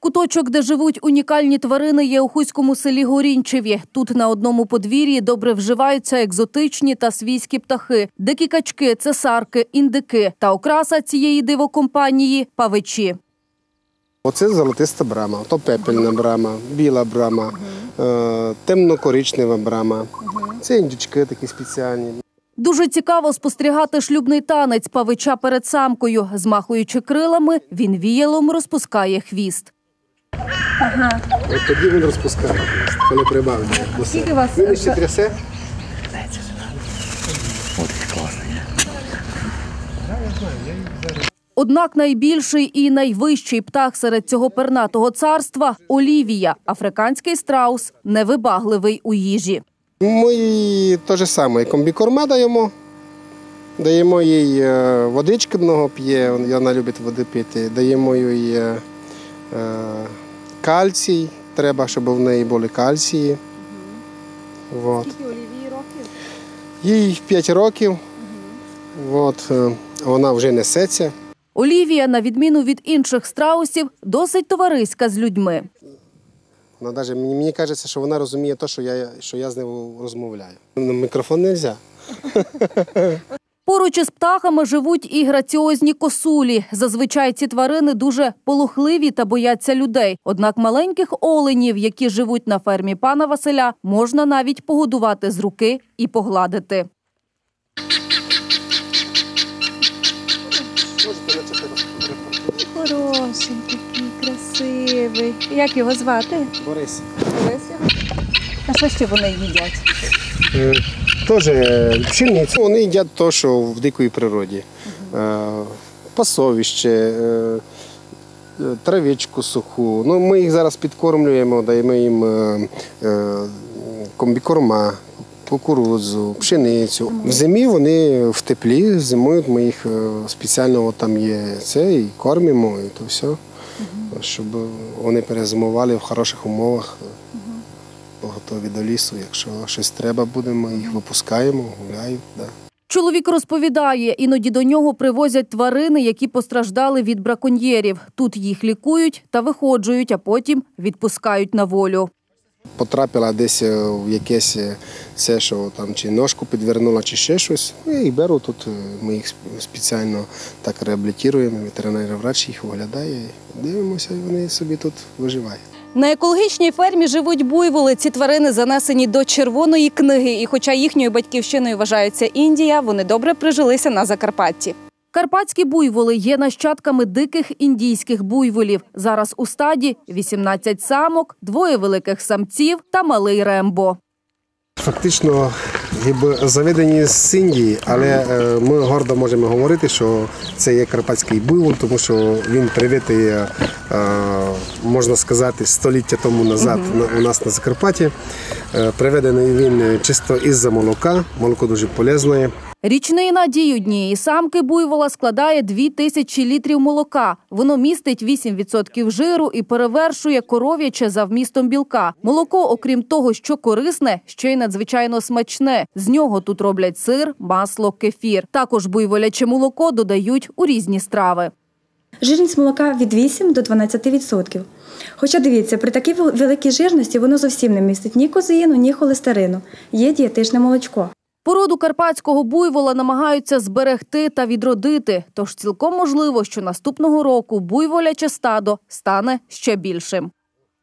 Куточок, де живуть унікальні тварини, є у хуському селі Горінчеві. Тут на одному подвір'ї добре вживаються екзотичні та свійські птахи. Дикі качки, цесарки, індики. Та окраса цієї дивокомпанії – павичі. Оце золотиста брама, то пепельна брама, біла брама, темно-коричнева брама. Це індючки такі спеціальні. Дуже цікаво спостерігати шлюбний танець павича перед самкою. Змахуючи крилами, він віялом розпускає хвіст. Ага. От тоді він розпускає хвіст, коли прибавить. Він ще трясе. Однак найбільший і найвищий птах серед цього пернатого царства – олівія. Африканський страус – невибагливий у їжі. Ми їй те ж саме, комбікорма даємо. Даємо їй водички много п'є, вона любить води пити. Даємо їй кальцій, треба, щоб в неї були кальції. Скільки олівії років? Їй 5 років, вона вже несеться. Олівія, на відміну від інших страусів, досить товариська з людьми. Мені кажеться, що вона розуміє те, що я з нею розмовляю. На мікрофон не можна. Поруч із птахами живуть і граціозні косулі. Зазвичай ці тварини дуже полохливі та бояться людей. Однак маленьких оленів, які живуть на фермі пана Василя, можна навіть погодувати з руки і погладити. Хорошенький, красивий. Як його звати? Борис. Борис? А що ще вони їдять? Теж пшеницю. Вони їдять те, що в дикій природі. Пасовище, травичку суху. Ми їх зараз підкормлюємо, даємо їм комбікорма, кукурудзу, пшеницю. В зимі вони в теплі, зимують, ми їх спеціально, там є це, і кормимо, і то все, щоб вони перезимували в хороших умовах, готові до лісу. Якщо щось треба буде, ми їх випускаємо, гуляють. Да. Чоловік розповідає, іноді до нього привозять тварини, які постраждали від браконьєрів. Тут їх лікують та виходжують, а потім відпускають на волю. Потрапила десь в якесь це, що там чи ножку підвернула, чи ще щось. І беру тут, ми їх спеціально так реабілітуємо, ветеринарний врач їх оглядає, дивимося, і вони собі тут виживають. На екологічній фермі живуть буйволи. Ці тварини занесені до Червоної книги. І хоча їхньою батьківщиною вважається Індія, вони добре прижилися на Закарпатті. Карпатські буйволи є нащадками диких індійських буйволів. Зараз у стаді 18 самок, 2 великих самців та малий Рембо. Фактично заведені з Індії, але ми гордо можемо говорити, що це є карпатський буйвол, тому що він привитий, можна сказати, століття тому назад у нас на Закарпатті. Приведений він чисто із-за молока, молоко дуже полезне. Річний надій однієї самки буйвола складає 2000 літрів молока. Воно містить 8% жиру і перевершує коров'яче за вмістом білка. Молоко, окрім того, що корисне, ще й надзвичайно смачне. З нього тут роблять сир, масло, кефір. Також буйволяче молоко додають у різні страви. Жирність молока від 8 до 12%. Хоча, дивіться, при такій великій жирності воно зовсім не містить ні козеїну, ні холестерину. Є дієтичне молочко. Породу карпатського буйвола намагаються зберегти та відродити. Тож цілком можливо, що наступного року буйволяче стадо стане ще більшим.